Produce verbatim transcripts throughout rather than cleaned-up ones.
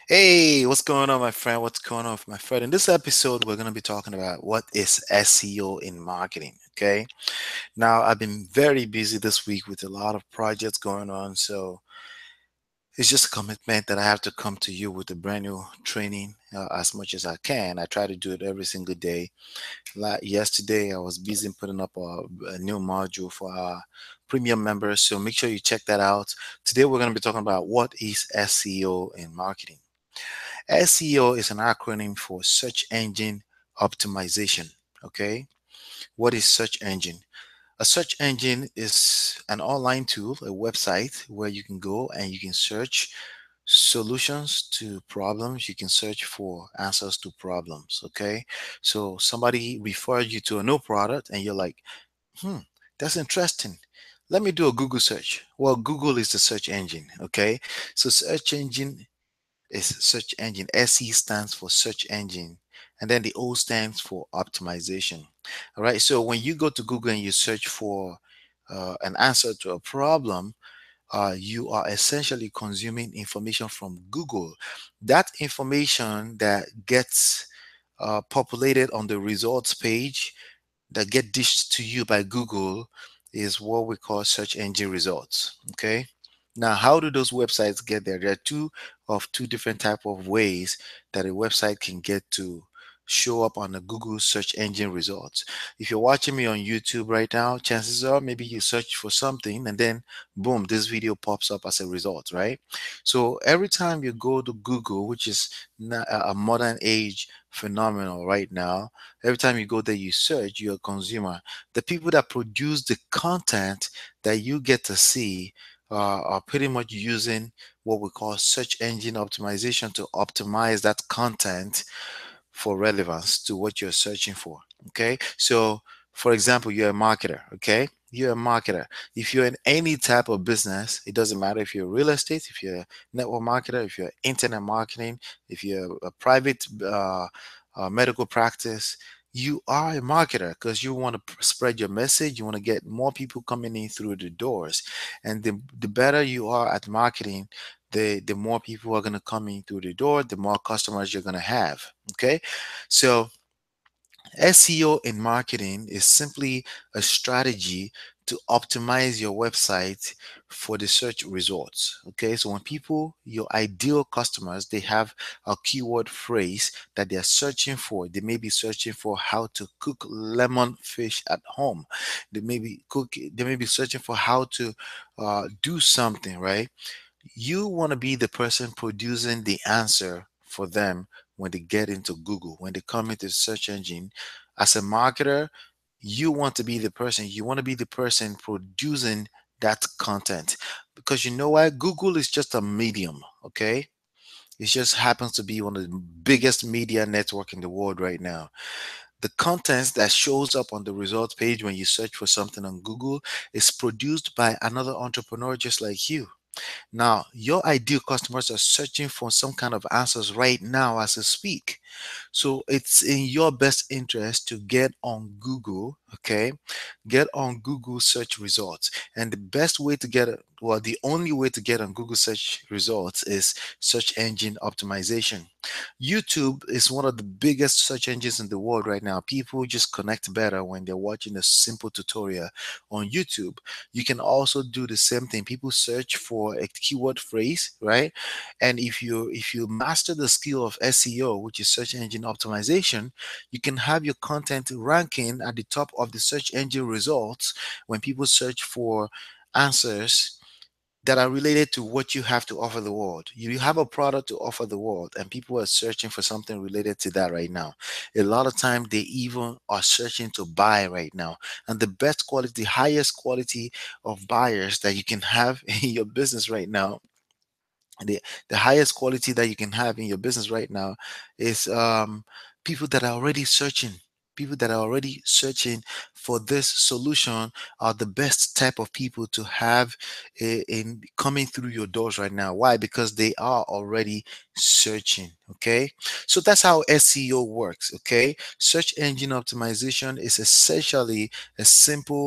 Hey, what's going on, my friend? What's going on with my friend? In this episode, we're going to be talking about what is S E O in marketing. Okay. Now, I've been very busy this week with a lot of projects going on. So it's just a commitment that I have to come to you with a brand new training uh, as much as I can. I try to do it every single day. Like yesterday, I was busy putting up a, a new module for our premium members. So make sure you check that out. Today, we're going to be talking about what is S E O in marketing. S E O is an acronym for search engine optimization. Okay. What is search engine? A search engine is an online tool, a website where you can go and you can search solutions to problems. You can search for answers to problems. Okay. So somebody referred you to a new product and you're like, hmm, that's interesting. Let me do a Google search. Well, Google is the search engine. Okay. So search engine is search engine. S E stands for search engine, and then the O stands for optimization. All right. So when you go to Google and you search for uh, an answer to a problem, uh, you are essentially consuming information from Google. That information that gets uh, populated on the results page that get dished to you by Google is what we call search engine results. Okay. Now, how do those websites get there? There are two of two different type of ways that a website can get to show up on the Google search engine results. If you're watching me on YouTube right now, chances are maybe you search for something and then boom, this video pops up as a result, right? So every time you go to Google, which is na- a a modern age phenomenal right now, every time you go there, you search, you're a consumer. The people that produce the content that you get to see uh, are pretty much using what we call search engine optimization to optimize that content for relevance to what you're searching for. Okay. So, for example, you're a marketer. Okay. You're a marketer. If you're in any type of business, it doesn't matter if you're real estate, if you're a network marketer, if you're internet marketing, if you're a private uh, uh, medical practice, you are a marketer because you want to spread your message. You want to get more people coming in through the doors. And the, the better you are at marketing, the, the more people are going to come in through the door, the more customers you're going to have. Okay. So S E O in marketing is simply a strategy to optimize your website for the search results. Okay, so when people, your ideal customers, they have a keyword phrase that they're searching for, they may be searching for how to cook lemon fish at home. They may be cook, they may be searching for how to uh, do something, right? You want to be the person producing the answer for them when they get into Google, when they come into the search engine. As a marketer, you want to be the person, you want to be the person producing that content because you know what? Google is just a medium, okay? It just happens to be one of the biggest media network in the world right now. The content that shows up on the results page when you search for something on Google is produced by another entrepreneur just like you. Now, your ideal customers are searching for some kind of answers right now as I speak. So it's in your best interest to get on Google, okay? Get on Google search results. And the best way to get it, well, the only way to get on Google search results is search engine optimization. YouTube is one of the biggest search engines in the world right now. People just connect better when they're watching a simple tutorial on YouTube. You can also do the same thing. People search for a keyword phrase, right? And if you if you master the skill of S E O, which is search engine optimization, you can have your content ranking at the top of the search engine results when people search for answers that are related to what you have to offer the world. You have a product to offer the world, and people are searching for something related to that right now. A lot of time, they even are searching to buy right now. And the best quality, the highest quality of buyers that you can have in your business right now, the the highest quality that you can have in your business right now is um, people that are already searching. People that are already searching for this solution are the best type of people to have i- in coming through your doors right now. Why? Because they are already searching. Okay, so that's how S E O works. Okay, search engine optimization is essentially a simple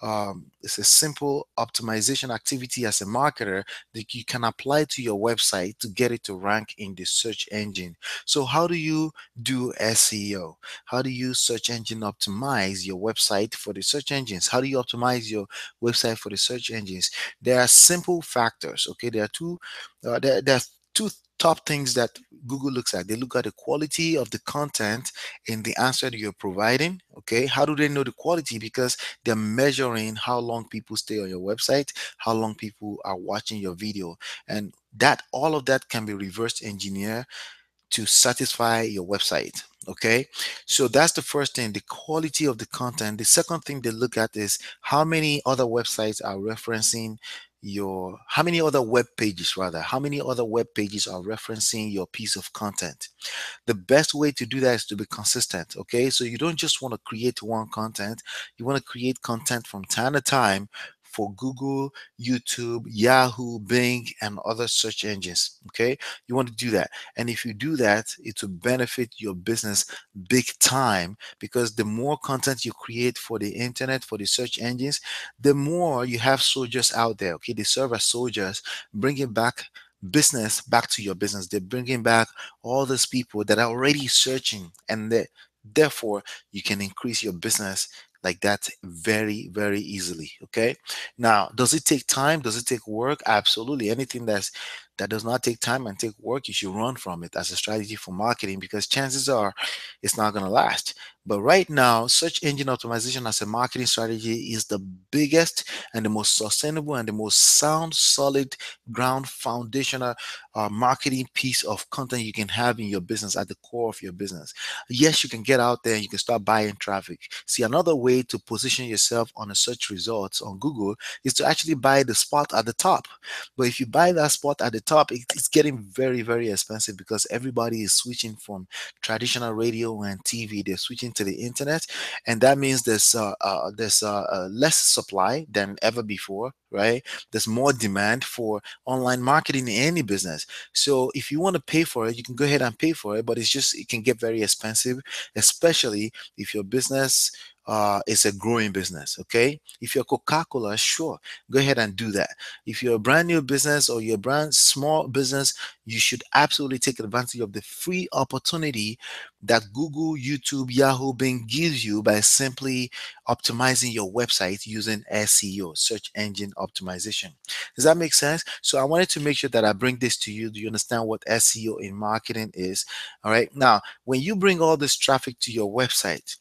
um, it's a simple optimization activity as a marketer that you can apply to your website to get it to rank in the search engine. So how do you do S E O? How do you search engine optimize your website for the search engines? How do you optimize your website for the search engines? There are simple factors. Okay, there are two. Uh, there, there are two top things that Google looks at. They look at the quality of the content in the answer that you're providing. Okay, how do they know the quality? Because they're measuring how long people stay on your website, how long people are watching your video, and that all of that can be reverse engineered to satisfy your website. Okay, so that's the first thing, the quality of the content. The second thing they look at is how many other websites are referencing your, how many other web pages, rather, how many other web pages are referencing your piece of content. The best way to do that is to be consistent. Okay, so you don't just want to create one content, you want to create content from time to time for Google, YouTube, Yahoo, Bing, and other search engines. Okay, you want to do that, and if you do that, it will benefit your business big time, because the more content you create for the internet, for the search engines, the more you have soldiers out there. Okay, they serve as soldiers, bringing back business back to your business. They're bringing back all those people that are already searching, and that therefore you can increase your business like that very very easily. Okay, now does it take time, does it take work? Absolutely. Anything that's that does not take time and take work, you should run from it as a strategy for marketing, because chances are it's not going to last. But right now, search engine optimization as a marketing strategy is the biggest and the most sustainable and the most sound, solid ground foundational uh, marketing piece of content you can have in your business, at the core of your business. Yes, you can get out there and you can start buying traffic. See, another way to position yourself on a search results on Google is to actually buy the spot at the top. But if you buy that spot at the top, it, it's getting very, very expensive, because everybody is switching from traditional radio and T V. They're switching to the internet, and that means there's uh, uh, there's uh, uh, less supply than ever before, right? There's more demand for online marketing in any business. So if you want to pay for it, you can go ahead and pay for it, but it's just it can get very expensive, especially if your business uh, is a growing business. Okay, if you're Coca-Cola, sure, go ahead and do that. If you're a brand new business or you're a brand small business, you should absolutely take advantage of the free opportunity that Google, YouTube, Yahoo, Bing gives you by simply optimizing your website using S E O, search engine optimization. Does that make sense? So I wanted to make sure that I bring this to you. Do you understand what S E O in marketing is? All right. Now, when you bring all this traffic to your website,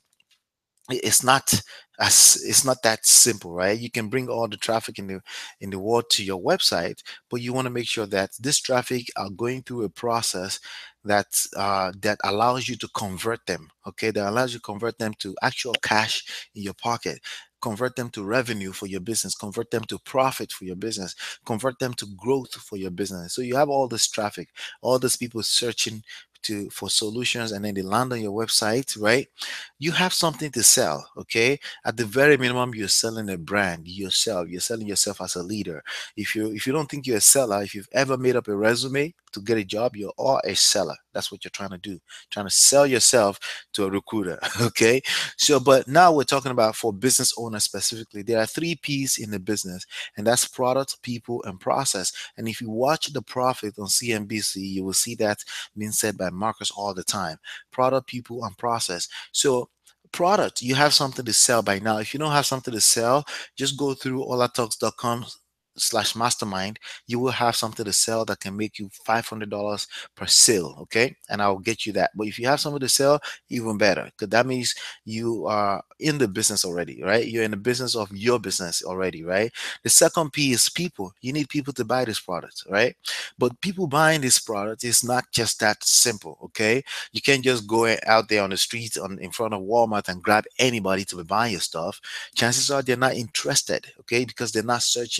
it's not as it's not that simple, right? You can bring all the traffic in the in the world to your website, but you want to make sure that this traffic are going through a process that uh, that allows you to convert them. Okay, that allows you to convert them to actual cash in your pocket, convert them to revenue for your business, convert them to profit for your business, convert them to growth for your business. So you have all this traffic, all these people searching to for solutions, and then they land on your website, right? You have something to sell. Okay, at the very minimum, you're selling a brand yourself. You're selling yourself as a leader. If you if you don't think you're a seller, if you've ever made up a resume to get a job, you are a seller. That's what you're trying to do, trying to sell yourself to a recruiter. Okay, so but now we're talking about for business owners specifically. There are three P's in the business, and that's product, people, and process. And if you watch The Profit on C N B C, you will see that being said by Marcus all the time: product, people, and process. So product, you have something to sell by now. If you don't have something to sell, just go through olatalks dot com slash mastermind. You will have something to sell that can make you five hundred dollars per sale. Okay, and I'll get you that. But if you have something to sell, even better, because that means you are in the business already, right? You're in the business of your business already, right? The second P is people. You need people to buy this product, right? But people buying this product is not just that simple. Okay, you can't just go out there on the streets on in front of Walmart and grab anybody to be buying your stuff. Chances are they're not interested, okay, because they're not searching for this.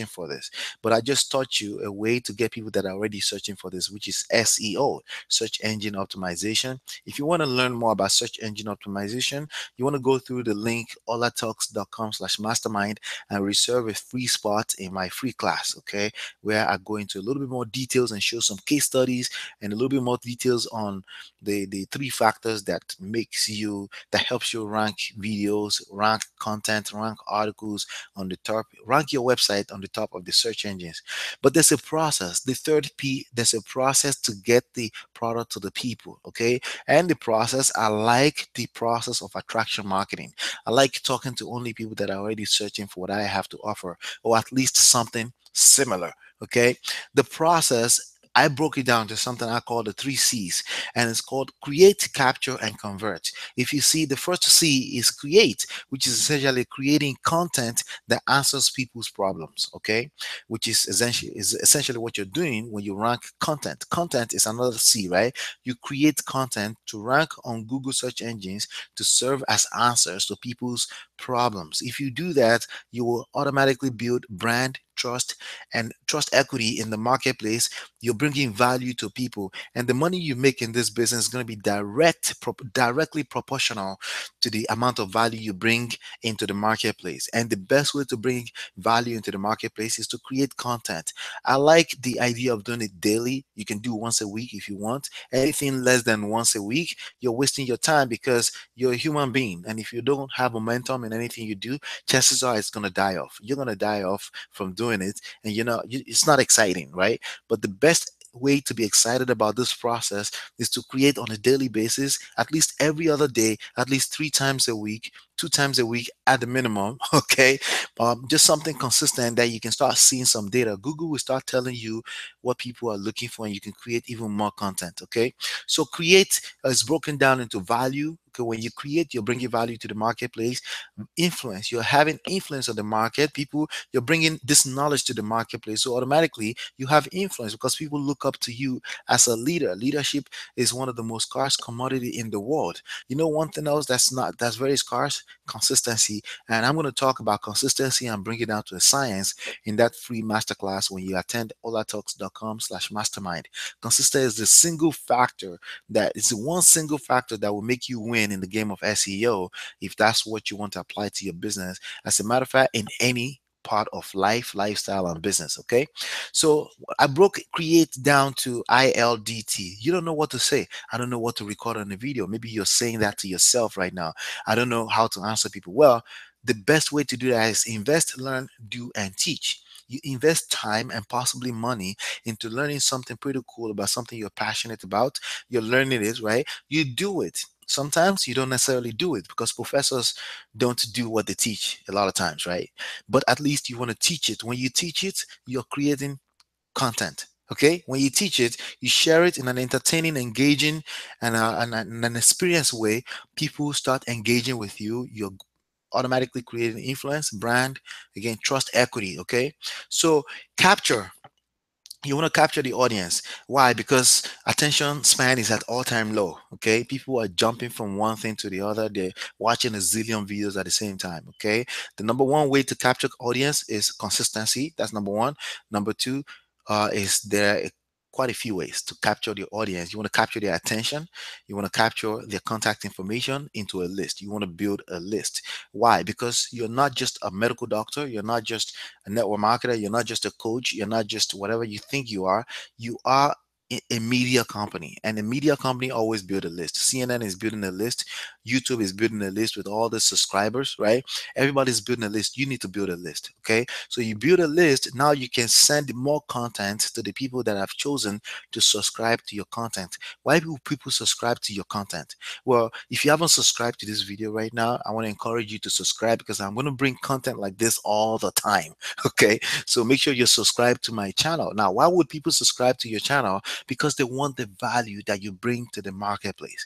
this, but I just taught you a way to get people that are already searching for this, which is S E O, search engine optimization. If you want to learn more about search engine optimization, you want to go through the link olatalks.com slash mastermind and reserve a free spot in my free class, okay, where I go into a little bit more details and show some case studies and a little bit more details on the the three factors that makes you that helps you rank videos, rank content, rank articles on the top, rank your website on the top of the search engines. But there's a process. The third P, there's a process to get the product to the people, okay? And the process, I like the process of attraction marketing. I like talking to only people that are already searching for what I have to offer, or at least something similar, okay? The process, I broke it down to something I call the three C's, and it's called create, capture, and convert. If you see, the first C is create, which is essentially creating content that answers people's problems, okay? Which is essentially is essentially what you're doing when you rank content. Content is another C, right? You create content to rank on Google search engines to serve as answers to people's problems. If you do that, you will automatically build brand trust and trust equity in the marketplace. You're bringing value to people, and the money you make in this business is going to be direct pro- directly proportional to the amount of value you bring into the marketplace. And the best way to bring value into the marketplace is to create content. I like the idea of doing it daily. You can do once a week if you want. Anything less than once a week, you're wasting your time, because you're a human being, and if you don't have momentum in anything you do, chances are it's going to die off. You're going to die off from doing it, and you know you, it's not exciting, right? But the best way to be excited about this process is to create on a daily basis, at least every other day, at least three times a week, two times a week at the minimum. Okay, um, just something consistent that you can start seeing some data. Google will start telling you what people are looking for, and you can create even more content. Okay, so create is broken down into value. Okay, when you create, you're bringing value to the marketplace. Influence, you're having influence on the market. People, you're bringing this knowledge to the marketplace, so automatically you have influence because people look up to you as a leader. Leadership is one of the most scarce commodity in the world. You know, one thing else that's not that's very scarce, consistency. And I'm going to talk about consistency and bring it down to a science in that free masterclass when you attend olatalks.com slash mastermind. Consistency is the single factor that is the one single factor that will make you win in the game of S E O, if that's what you want to apply to your business. As a matter of fact, in any part of life, lifestyle, and business. Okay. So I broke create down to I L D T. You don't know what to say. I don't know what to record on the video. Maybe you're saying that to yourself right now. I don't know how to answer people. Well, the best way to do that is invest, learn, do, and teach. You invest time and possibly money into learning something pretty cool about something you're passionate about. You're learning it, right? You do it. Sometimes you don't necessarily do it because professors don't do what they teach a lot of times, right? But at least you want to teach it. When you teach it, you're creating content. Okay, when you teach it, you share it in an entertaining, engaging, and, uh, and, and an experienced way. People start engaging with you. You're automatically creating influence, brand, again, trust, equity. Okay, so capture, you want to capture the audience. Why? Because attention span is at all-time low. Okay, people are jumping from one thing to the other. They're watching a zillion videos at the same time. Okay, the number one way to capture audience is consistency. That's number one. Number two, uh, is there quite a few ways to capture the audience. You want to capture their attention. You want to capture their contact information into a list. You want to build a list. Why? Because you're not just a medical doctor. You're not just a network marketer. You're not just a coach. You're not just whatever you think you are. You are a a media company, and a media company always build a list. C N N is building a list. YouTube is building a list with all the subscribers, right? Everybody's building a list. You need to build a list. Okay, so you build a list. Now you can send more content to the people that have chosen to subscribe to your content. Why do people subscribe to your content? Well, if you haven't subscribed to this video right now, I want to encourage you to subscribe, because I'm going to bring content like this all the time. Okay, so make sure you're subscribed to my channel. Now, why would people subscribe to your channel? Because they want the value that you bring to the marketplace.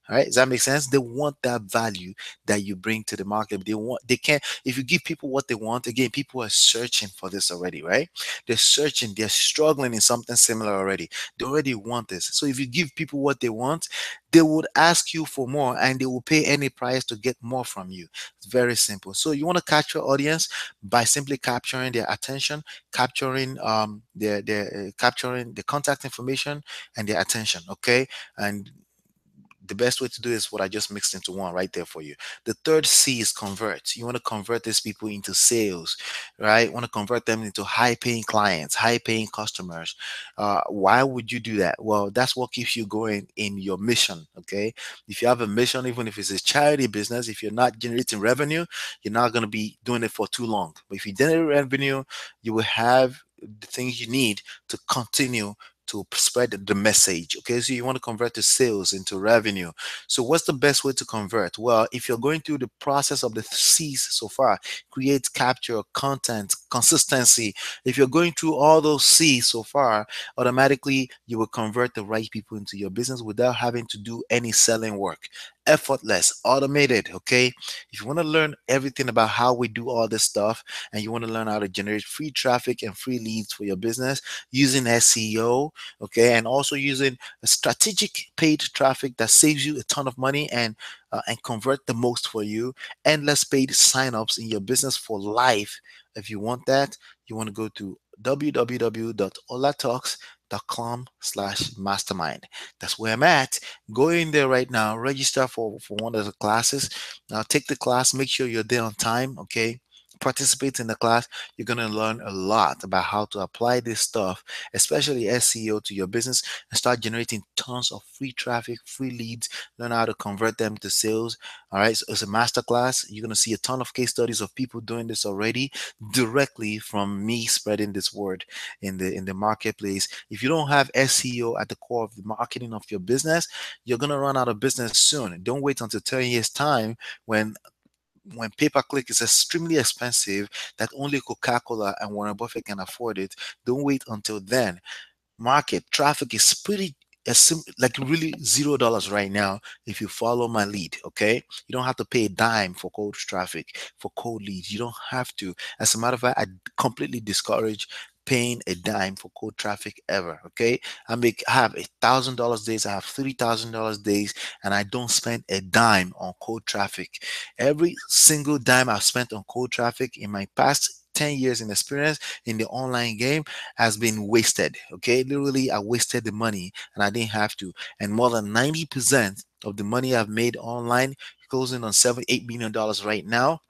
All right, does that make sense? They want that value that you bring to the market. They want, they can't, if you give people what they want, again, people are searching for this already, right? They're searching, they're struggling in something similar already. They already want this. So if you give people what they want, they would ask you for more and they will pay any price to get more from you. It's very simple. So you want to catch your audience by simply capturing their attention, capturing um their their uh, capturing the contact information and their attention. Okay, and the best way to do is what I just mixed into one right there for you. The third C is convert. You want to convert these people into sales, right? You want to convert them into high paying clients, high paying customers. Uh, why would you do that? Well, that's what keeps you going in your mission. Okay. If you have a mission, even if it's a charity business, if you're not generating revenue, you're not going to be doing it for too long. But if you generate revenue, you will have the things you need to continue to spread the message. Okay, so you want to convert the sales into revenue. So what's the best way to convert? Well, if you're going through the process of the C's so far, create, capture, content, consistency. If you're going through all those C's so far, automatically you will convert the right people into your business without having to do any selling work. Effortless, automated. Okay, if you want to learn everything about how we do all this stuff and you want to learn how to generate free traffic and free leads for your business using S E O, okay, and also using a strategic paid traffic that saves you a ton of money and uh, and convert the most for you, endless paid signups in your business for life. If you want that, you want to go to w w w dot olatalks dot com slash mastermind. That's where I'm at. Go in there right now, register for for one of the classes. Now take the class, make sure you're there on time, okay, participate in the class. You're going to learn a lot about how to apply this stuff, especially S E O, to your business and start generating tons of free traffic, free leads, learn how to convert them to sales. All right, so it's a master class. You're going to see a ton of case studies of people doing this already directly from me spreading this word in the in the marketplace. If you don't have S E O at the core of the marketing of your business, you're going to run out of business soon. Don't wait until ten years time when when pay per click is extremely expensive that only Coca-Cola and Warren Buffett can afford it. Don't wait until then. Market traffic is pretty as sim- like really zero dollars right now if you follow my lead. Okay, you don't have to pay a dime for cold traffic, for cold leads. You don't have to. As a matter of fact, I completely discourage paying a dime for cold traffic ever. Okay, I make I have a thousand dollars days, I have three thousand dollars days, and I don't spend a dime on cold traffic. Every single dime I've spent on cold traffic in my past ten years in experience in the online game has been wasted. Okay, literally, I wasted the money and I didn't have to. And more than ninety percent of the money I've made online, closing on seven, eight million dollars right now,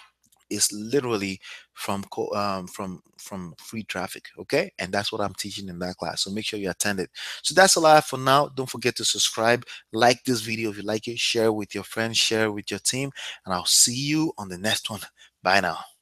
is literally from co- um, from from free traffic. Okay, and that's what I'm teaching in that class. So make sure you attend it. So that's all I have for now. Don't forget to subscribe, like this video if you like it, share with your friends, share with your team, and I'll see you on the next one. Bye now.